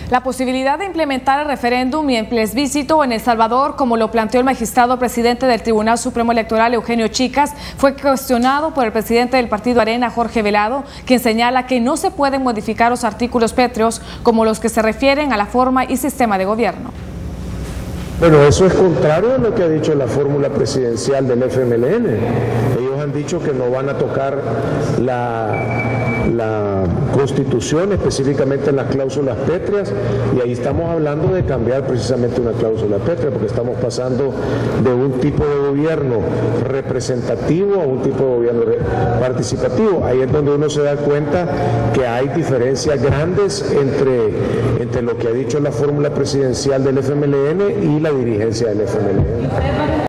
La posibilidad de implementar el referéndum y el plebiscito en El Salvador, como lo planteó el magistrado presidente del Tribunal Supremo Electoral, Eugenio Chicas, fue cuestionado por el presidente del partido Arena, Jorge Velado, quien señala que no se pueden modificar los artículos pétreos como los que se refieren a la forma y sistema de gobierno. Bueno, eso es contrario a lo que ha dicho la fórmula presidencial del FMLN. Ellos han dicho que no van a tocar la Constitución, específicamente en las cláusulas pétreas, y ahí estamos hablando de cambiar precisamente una cláusula pétrea, porque estamos pasando de un tipo de gobierno representativo a un tipo de gobierno participativo. Ahí es donde uno se da cuenta que hay diferencias grandes entre lo que ha dicho la fórmula presidencial del FMLN y la dirigencia del FMLN.